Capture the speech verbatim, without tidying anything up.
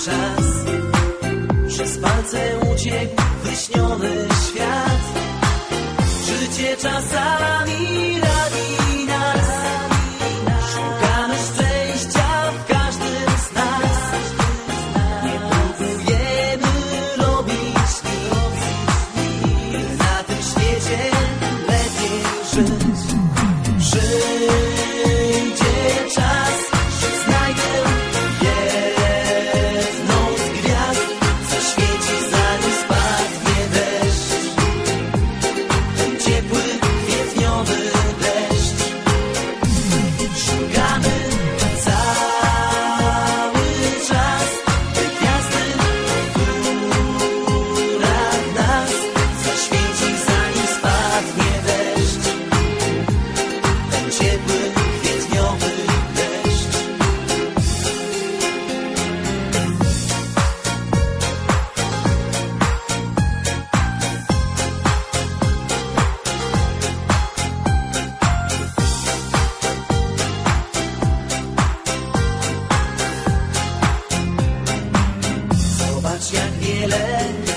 czas. Przez palce uciekł wyśniony świat. Życie czasami rani nas. Szukamy szczęścia w każdym z nas. Nie próbujemy robić nic. Na tym świecie lepiej żyć. Przyjdzie czas, że znajdę jedną z gwiazd, zaświeci zanim spadnie deszcz. Ten ciepły, kwietniowy deszcz. Szukamy cały czas tej gwiazdy, która w nas zaświeci zanim spadnie deszcz. Ten ciepły, kwietniowy deszcz. Zobacz, jak wiele